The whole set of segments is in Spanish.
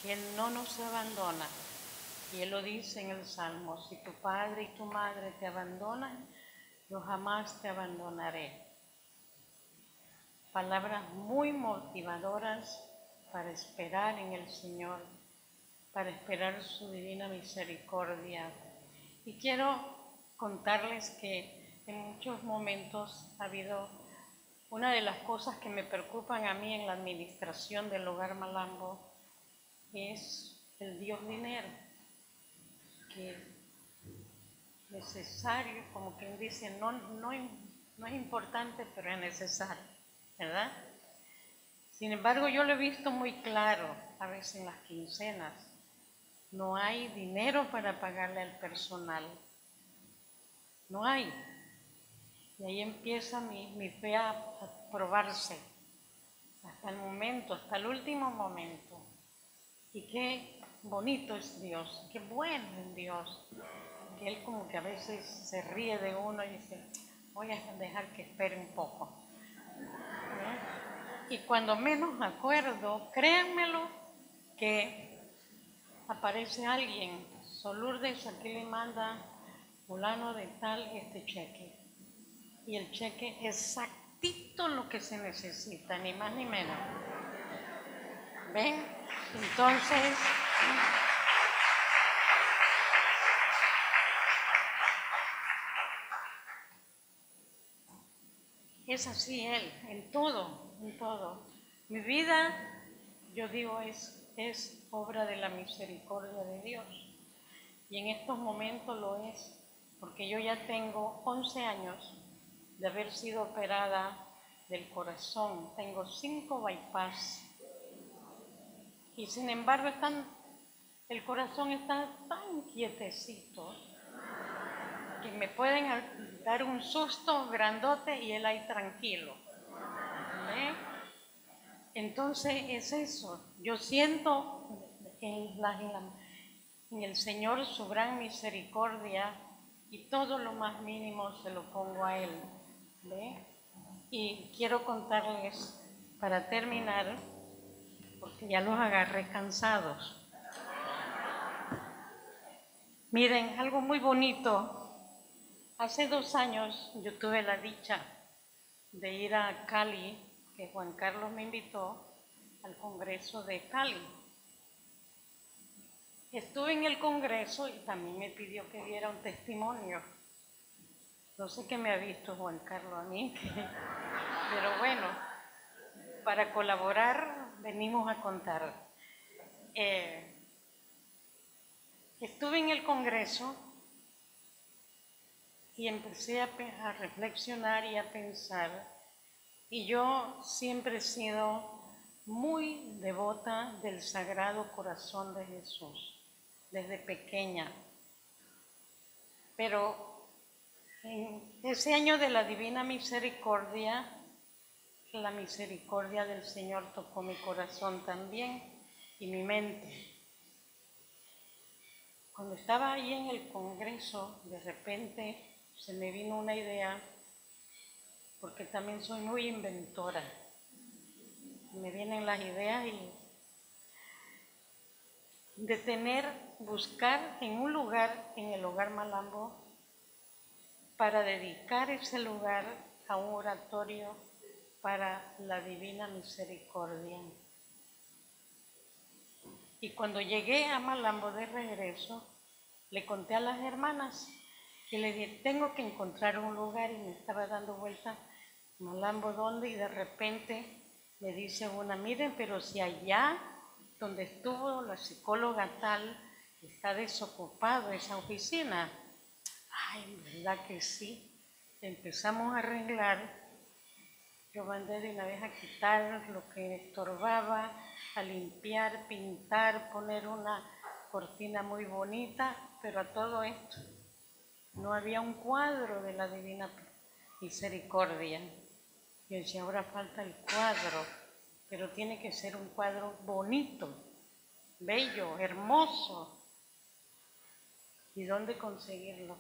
que Él no nos abandona. Y Él lo dice en el Salmo: si tu padre y tu madre te abandonan, yo jamás te abandonaré. Palabras muy motivadoras para esperar en el Señor, para esperar su divina misericordia. Y quiero contarles que en muchos momentos ha habido una de las cosas que me preocupan a mí en la administración del Hogar Malambo, es el Dios dinero, que es necesario, como quien dice, no es importante, pero es necesario, ¿verdad? Sin embargo, yo lo he visto muy claro, a veces en las quincenas, no hay dinero para pagarle al personal, no hay. Y ahí empieza mi fe a probarse, hasta el momento, hasta el último momento. Y qué bonito es Dios, qué bueno es Dios, que Él como que a veces se ríe de uno y dice: voy a dejar que espere un poco. Y cuando menos me acuerdo, créanmelo, que aparece alguien: Lourdes, aquí le manda fulano de tal este cheque. Y el cheque exactito lo que se necesita, ni más ni menos. ¿Ven? Entonces, es así Él, en todo, en todo. Mi vida, yo digo, es obra de la misericordia de Dios. Y en estos momentos lo es, porque yo ya tengo 11 años de haber sido operada del corazón. Tengo 5 bypass. Y sin embargo el corazón está tan quietecito que me pueden dar un susto grandote y Él ahí tranquilo. ¿Eh? Entonces es eso. Yo siento en el Señor su gran misericordia, y todo lo más mínimo se lo pongo a Él. ¿Ve? Y quiero contarles, para terminar, porque ya los agarré cansados. Miren, algo muy bonito. Hace 2 años yo tuve la dicha de ir a Cali, que Juan Carlos me invitó al Congreso de Cali. Estuve en el Congreso y también me pidió que diera un testimonio. No sé qué me ha visto Juan Carlos a mí, pero bueno, para colaborar venimos a contar. Estuve en el Congreso y empecé a reflexionar y a pensar, y yo siempre he sido muy devota del Sagrado Corazón de Jesús, desde pequeña. Pero en ese año de la Divina Misericordia, la misericordia del Señor tocó mi corazón también y mi mente. Cuando estaba ahí en el Congreso, de repente se me vino una idea, porque también soy muy inventora. Me vienen las ideas y buscar en un lugar, en el Hogar Malambo, para dedicar ese lugar a un oratorio para la Divina Misericordia. Y cuando llegué a Malambo de regreso, le conté a las hermanas que le dije: tengo que encontrar un lugar, y me estaba dando vuelta, Malambo, ¿dónde? Y de repente me dice una: miren, pero si allá donde estuvo la psicóloga tal está desocupado esa oficina. Ay, ¿verdad que sí? Empezamos a arreglar. Yo mandé de una vez a quitar lo que estorbaba, a limpiar, pintar, poner una cortina muy bonita, pero a todo esto no había un cuadro de la Divina Misericordia. Yo decía: ahora falta el cuadro, pero tiene que ser un cuadro bonito, bello, hermoso. ¿Y dónde conseguirlo?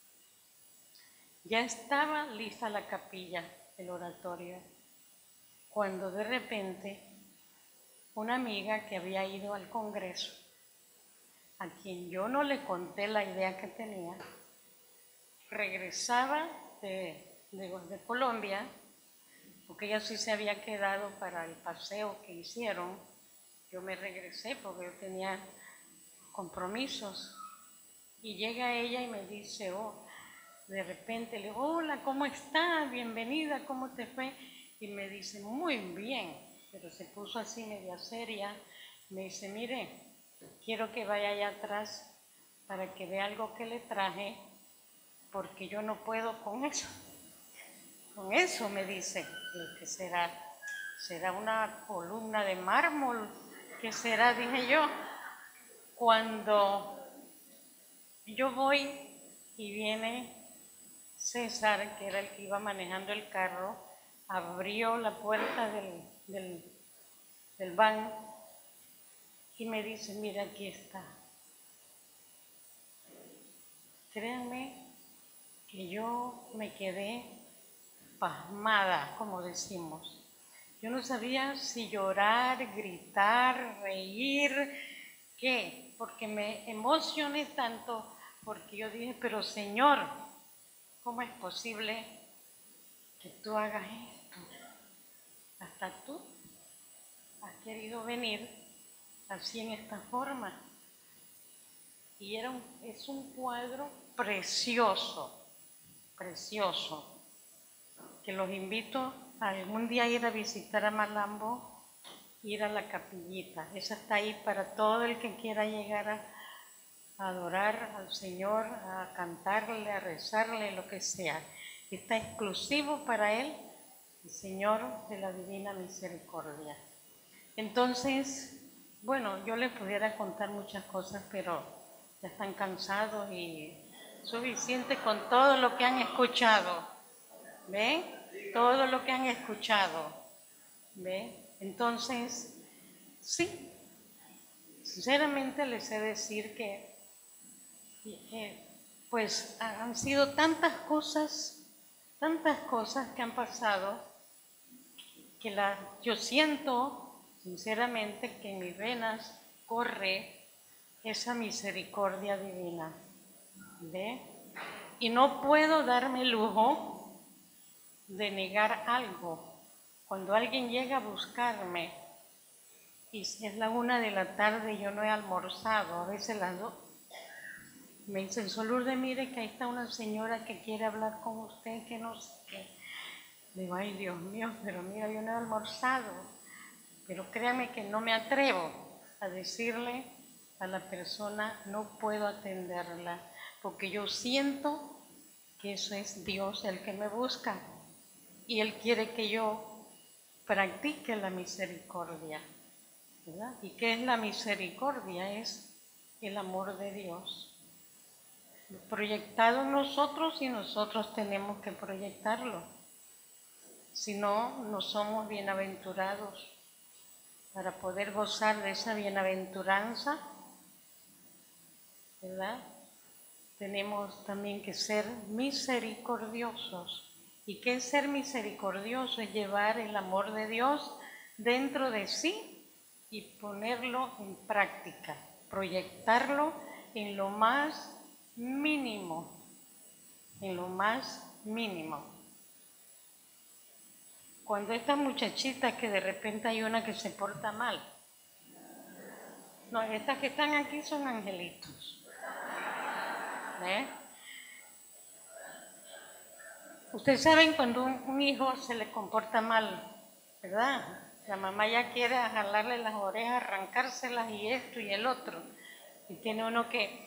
Ya estaba lista la capilla, el oratorio, cuando de repente una amiga que había ido al Congreso, a quien yo no le conté la idea que tenía, regresaba de Colombia, porque ella sí se había quedado para el paseo que hicieron. Yo me regresé porque yo tenía compromisos. Y llega ella y me dice, de repente le digo, hola, ¿cómo estás? Bienvenida, ¿cómo te fue? Y me dice, muy bien, pero se puso así media seria. Me dice, mire, quiero que vaya allá atrás para que vea algo que le traje, porque yo no puedo con eso. Con eso, me dice, ¿qué será? ¿Será una columna de mármol? ¿Qué será? Dije yo. Cuando yo voy y viene César, que era el que iba manejando el carro, abrió la puerta del van y me dice, mira, aquí está. Créanme que yo me quedé pasmada, como decimos. Yo no sabía si llorar, gritar, reír, qué, porque me emocioné tanto, porque yo dije, pero Señor, ¿cómo es posible que tú hagas esto? Hasta tú has querido venir así en esta forma. Y es un cuadro precioso, precioso, que los invito a algún día a ir a visitar a Malambo, ir a la capillita. Esa está ahí para todo el que quiera llegar a adorar al Señor, a cantarle, a rezarle, lo que sea. Está exclusivo para Él, el Señor de la Divina Misericordia. Entonces, bueno, yo les pudiera contar muchas cosas, pero ya están cansados y suficiente con todo lo que han escuchado. ¿Ven? Todo lo que han escuchado. ¿Ven? Entonces, sí, sinceramente les he de decir que pues han sido tantas cosas que han pasado, que yo siento sinceramente que en mis venas corre esa misericordia divina. ¿Ve? Y no puedo darme el lujo de negar algo. Cuando alguien llega a buscarme y si es la 1 de la tarde y yo no he almorzado, a veces las 2, me dicen, Lourdes, mire que ahí está una señora que quiere hablar con usted, que no sé qué. Digo, ay Dios mío, pero mira, yo no he almorzado. Pero créame que no me atrevo a decirle a la persona, no puedo atenderla, porque yo siento que eso es Dios el que me busca y Él quiere que yo practique la misericordia, ¿verdad? ¿Y qué es la misericordia? Es el amor de Dios proyectado en nosotros y nosotros tenemos que proyectarlo. Si no, no somos bienaventurados. Para poder gozar de esa bienaventuranza, ¿verdad? Tenemos también que ser misericordiosos. ¿Y qué es ser misericordioso? Es llevar el amor de Dios dentro de sí y ponerlo en práctica, proyectarlo en lo más mínimo, en lo más mínimo. Cuando estas muchachitas que de repente hay una que se porta mal, no, estas que están aquí son angelitos. Ustedes saben cuando un hijo se le comporta mal, ¿verdad? La mamá ya quiere jalarle las orejas, arrancárselas y esto y el otro. Y tiene uno que,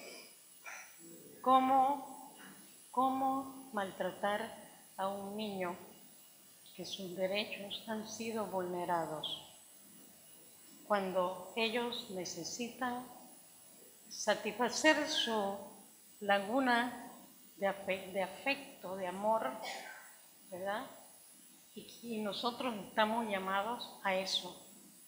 ¿cómo maltratar a un niño que sus derechos han sido vulnerados? Cuando ellos necesitan satisfacer su laguna de afecto, de amor, ¿verdad? Y nosotros estamos llamados a eso,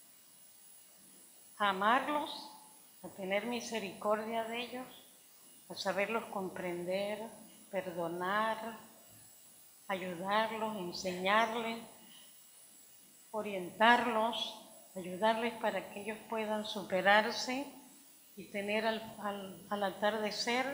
a amarlos, a tener misericordia de ellos, a saberlos comprender, perdonar, ayudarlos, enseñarles, orientarlos, ayudarles para que ellos puedan superarse y tener al atardecer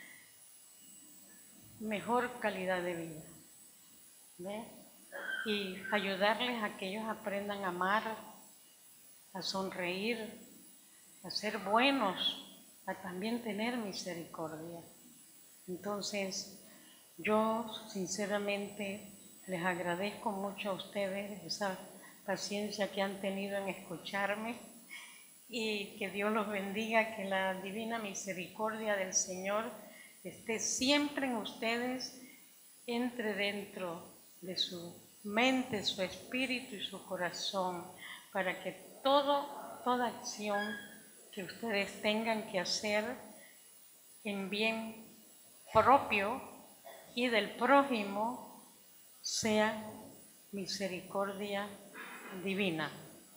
mejor calidad de vida. ¿Ve? Y ayudarles a que ellos aprendan a amar, a sonreír, a ser buenos, a también tener misericordia. Entonces, yo sinceramente les agradezco mucho a ustedes esa paciencia que han tenido en escucharme y que Dios los bendiga, que la divina misericordia del Señor esté siempre en ustedes, entre dentro de su mente, su espíritu y su corazón, para que toda acción que ustedes tengan que hacer en bien propio y del prójimo sea misericordia divina.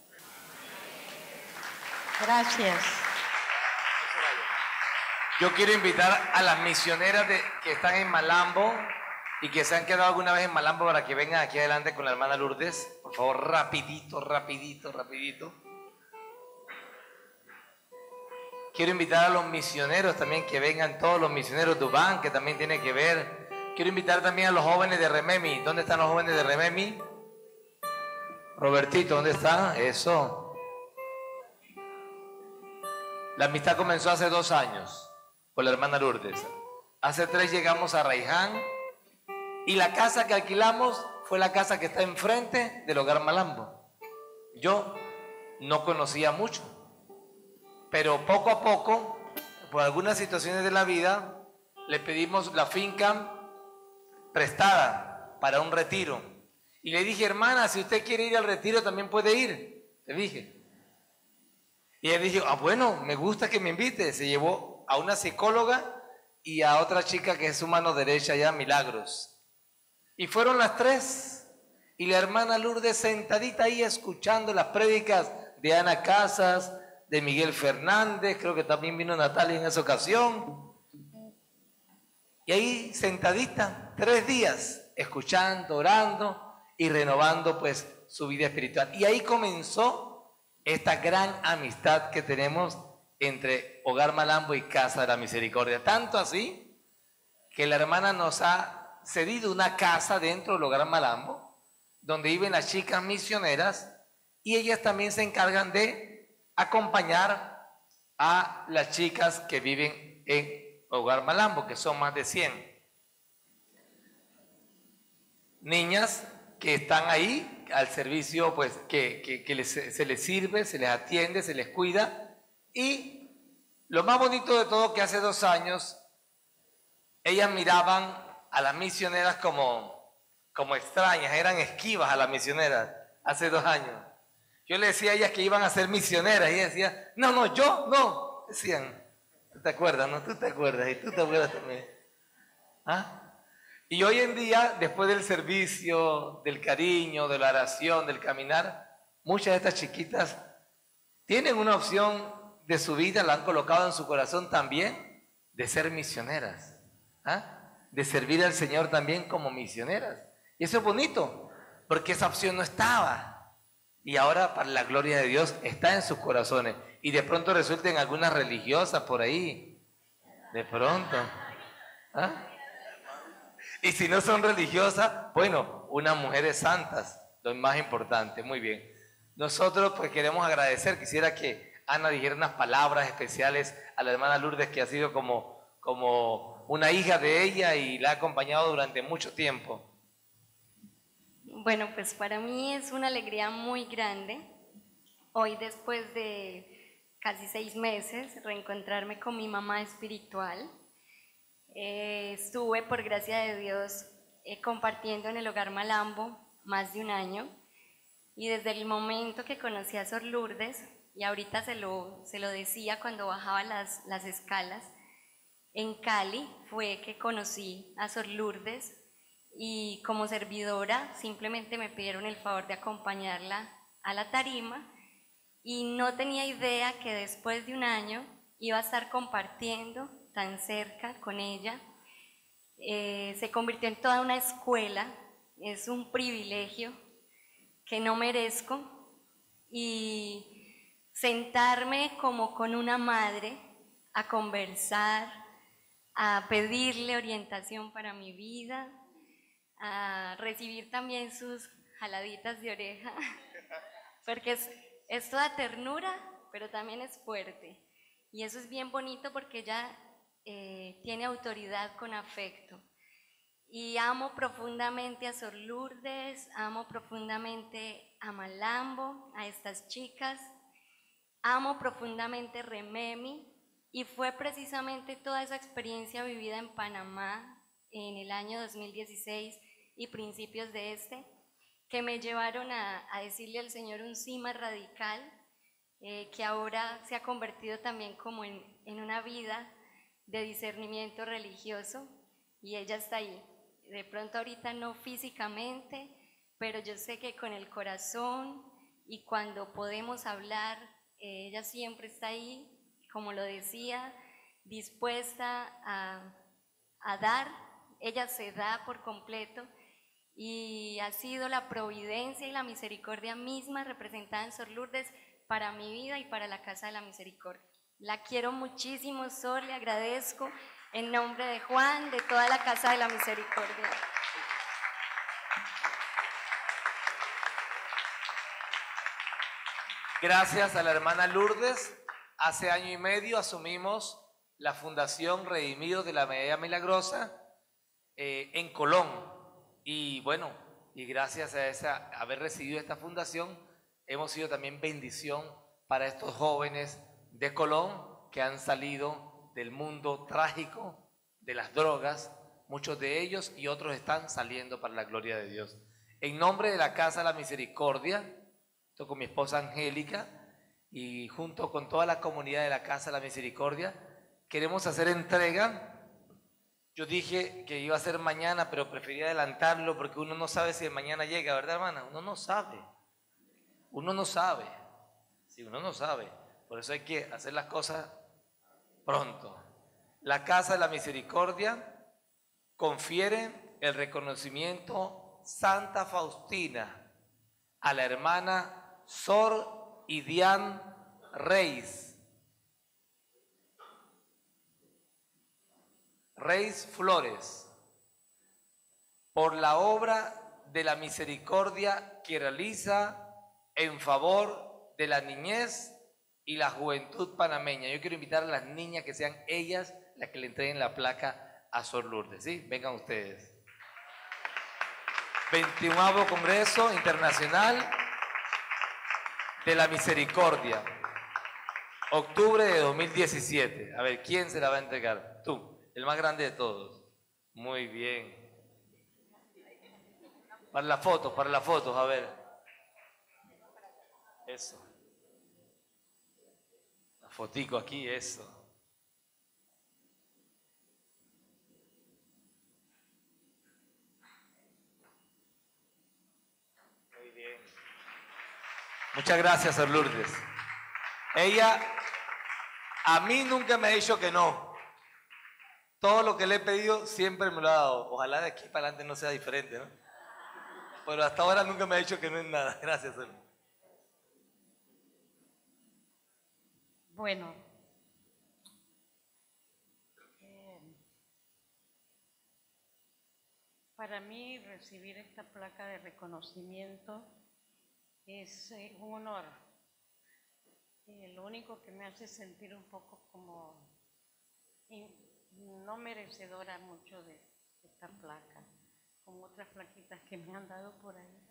Gracias. Yo quiero invitar a las misioneras que están en Malambo y que se han quedado alguna vez en Malambo para que vengan aquí adelante con la hermana Lourdes. Por favor, rapidito, rapidito, rapidito. Quiero invitar a los misioneros también que vengan, todos los misioneros de Ubán, que también tiene que ver. Quiero invitar también a los jóvenes de Rememi. ¿Dónde están los jóvenes de Rememi? Robertito, ¿dónde está? Eso. La amistad comenzó hace 2 años con la hermana Lourdes. Hace 3 llegamos a Raiján y la casa que alquilamos fue la casa que está enfrente del Hogar Malambo. Yo no conocía mucho, pero poco a poco, por algunas situaciones de la vida, le pedimos la finca prestada para un retiro. Y le dije, hermana, si usted quiere ir al retiro también puede ir, le dije. Y ella dijo, bueno, me gusta que me invite. Se llevó a una psicóloga y a otra chica que es su mano derecha ya, Milagros. Y fueron las 3. Y la hermana Lourdes sentadita ahí escuchando las prédicas de Ana Casas, de Miguel Fernández, creo que también vino Natalia en esa ocasión. Y ahí sentadita, 3 días, escuchando, orando y renovando pues su vida espiritual. Y ahí comenzó esta gran amistad que tenemos entre Hogar Malambo y Casa de la Misericordia. Tanto así que la hermana nos ha cedido una casa dentro del Hogar Malambo, donde viven las chicas misioneras y ellas también se encargan de acompañar a las chicas que viven en Hogar Malambo, que son más de 100 niñas que están ahí al servicio, pues que se les sirve, se les atiende, se les cuida. Y lo más bonito de todo, que hace 2 años ellas miraban a las misioneras como extrañas, eran esquivas a las misioneras hace 2 años. Yo le decía a ellas que iban a ser misioneras y ellas decían, no, yo no. Decían, ¿tú te acuerdas? No, tú te acuerdas y tú te acuerdas también. ¿Ah? Y hoy en día, después del servicio, del cariño, de la oración, del caminar, muchas de estas chiquitas tienen una opción de su vida, la han colocado en su corazón también, de ser misioneras, de servir al Señor también como misioneras. Y eso es bonito, porque esa opción no estaba. Y ahora, para la gloria de Dios, está en sus corazones. Y de pronto resulten algunas religiosas por ahí. De pronto. Y si no son religiosas, bueno, unas mujeres santas, lo más importante. Muy bien. Nosotros pues queremos agradecer, quisiera que Ana dijera unas palabras especiales a la hermana Lourdes, que ha sido como una hija de ella y la ha acompañado durante mucho tiempo. Bueno, pues para mí es una alegría muy grande hoy, después de casi 6 meses, reencontrarme con mi mamá espiritual. Estuve, por gracia de Dios, compartiendo en el Hogar Malambo más de 1 año, y desde el momento que conocí a Sor Lourdes, y ahorita se lo decía cuando bajaba las escalas, en Cali fue que conocí a Sor Lourdes, y como servidora simplemente me pidieron el favor de acompañarla a la tarima, y no tenía idea que después de 1 año iba a estar compartiendo tan cerca con ella. Se convirtió en toda una escuela, es un privilegio que no merezco, y sentarme como con una madre a conversar, a pedirle orientación para mi vida, a recibir también sus jaladitas de oreja, porque es toda ternura, pero también es fuerte. Y eso es bien bonito porque ella tiene autoridad con afecto. Y amo profundamente a Sor Lourdes, amo profundamente a Malambo, a estas chicas, amo profundamente Rememi, y fue precisamente toda esa experiencia vivida en Panamá en el año 2016 y principios de que me llevaron a decirle al Señor un sí más radical, que ahora se ha convertido también como en una vida de discernimiento religioso, y ella está ahí. De pronto ahorita no físicamente, pero yo sé que con el corazón y cuando podemos hablar, ella siempre está ahí, como lo decía, dispuesta a dar. Ella se da por completo y ha sido la providencia y la misericordia misma representada en Sor Lourdes para mi vida y para la Casa de la Misericordia. La quiero muchísimo, Sor, le agradezco en nombre de Juan, de toda la Casa de la Misericordia. Gracias a la hermana Lourdes, hace año y medio asumimos la Fundación Redimidos de la Medalla Milagrosa en Colón. Y bueno, y gracias a haber recibido esta fundación, hemos sido también bendición para estos jóvenes de Colón que han salido del mundo trágico de las drogas, muchos de ellos, y otros están saliendo para la gloria de Dios. En nombre de la Casa de la Misericordia, estoy con mi esposa Angélica y junto con toda la comunidad de la Casa de la Misericordia, queremos hacer entrega. Yo dije que iba a ser mañana, pero preferí adelantarlo porque uno no sabe si el mañana llega, ¿verdad, hermana? Uno no sabe. Uno no sabe. Sí, uno no sabe. Por eso hay que hacer las cosas pronto. La Casa de la Misericordia confiere el reconocimiento Santa Faustina a la hermana Sor Idian Reis Flores por la obra de la misericordia que realiza en favor de la niñez y la juventud panameña. Yo quiero invitar a las niñas que sean ellas las que le entreguen la placa a Sor Lourdes, ¿sí? Vengan ustedes. 21º Congreso Internacional de la Misericordia, octubre de 2017. A ver, ¿quién se la va a entregar? Tú, el más grande de todos. Muy bien. Para las fotos, a ver. Eso. La fotico aquí, eso. Muy bien. Muchas gracias, Sor Lourdes. Ella a mí nunca me ha dicho que no. Todo lo que le he pedido siempre me lo ha dado. Ojalá de aquí para adelante no sea diferente, ¿no? Pero hasta ahora nunca me ha dicho que no es nada. Gracias, Sor. Bueno, para mí recibir esta placa de reconocimiento es un honor. Lo único que me hace sentir un poco como no merecedora mucho de esta placa, como otras plaquitas que me han dado por ahí.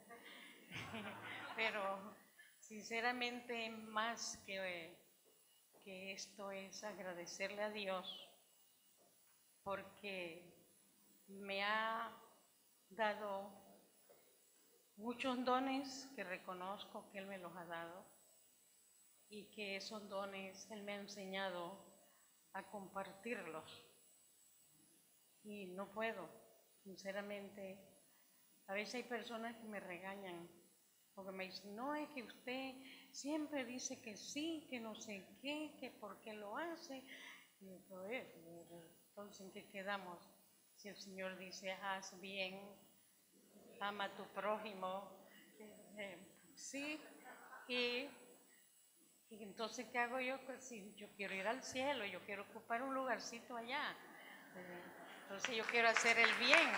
Pero sinceramente más que esto es agradecerle a Dios porque me ha dado muchos dones que reconozco que Él me los ha dado y que esos dones Él me ha enseñado a compartirlos. Y no puedo, sinceramente. A veces hay personas que me regañan porque me dicen, no, es que usted siempre dice que sí, que no sé qué, que por qué lo hace. Y entonces, ¿en qué quedamos? Si el Señor dice, haz bien, ama a tu prójimo, sí, Y entonces, ¿qué hago yo? Pues si yo quiero ir al cielo, yo quiero ocupar un lugarcito allá. Entonces yo quiero hacer el bien.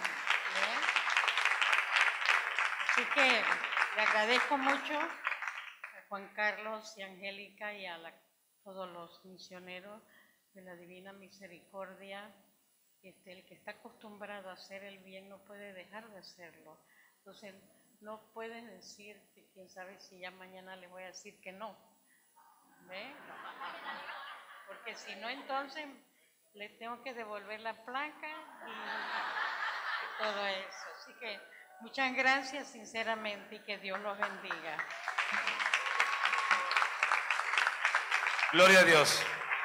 Así que le agradezco mucho a Juan Carlos y Angélica y a todos los misioneros de la Divina Misericordia. El que está acostumbrado a hacer el bien no puede dejar de hacerlo. Entonces no puedes decir, quién sabe si ya mañana le voy a decir que no. ¿Ve? Porque si no, entonces le tengo que devolver la placa y todo eso. Así que muchas gracias sinceramente y que Dios los bendiga. Gloria a Dios.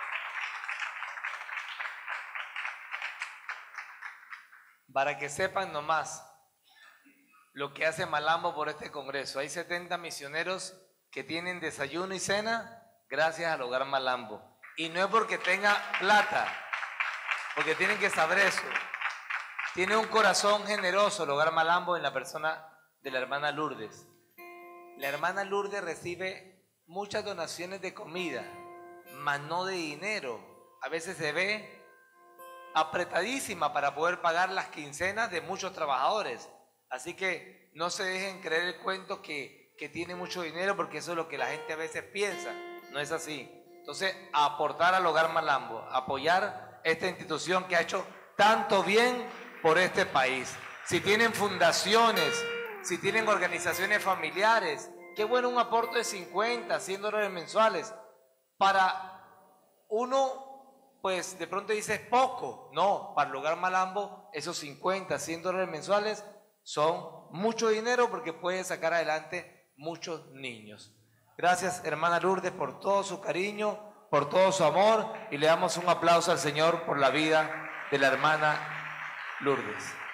Para que sepan nomás lo que hace Malambo por este congreso. Hay 70 misioneros que tienen desayuno y cena gracias al Hogar Malambo. Y no es porque tenga plata, porque tienen que saber eso. Tiene un corazón generoso el Hogar Malambo en la persona de la hermana Lourdes. La hermana Lourdes recibe muchas donaciones de comida, mas no de dinero. A veces se ve apretadísima para poder pagar las quincenas de muchos trabajadores. Así que no se dejen creer el cuento que tiene mucho dinero, porque eso es lo que la gente a veces piensa. No es así. Entonces, aportar al Hogar Malambo, apoyar esta institución que ha hecho tanto bien por este país. Si tienen fundaciones, si tienen organizaciones familiares, qué bueno un aporte de 50, 100 dólares mensuales. Para uno, pues de pronto dice es poco. No, para el Hogar Malambo, esos 50, 100 dólares mensuales son mucho dinero, porque puede sacar adelante muchos niños. Gracias, hermana Lourdes, por todo su cariño, por todo su amor, y le damos un aplauso al Señor por la vida de la hermana Lourdes.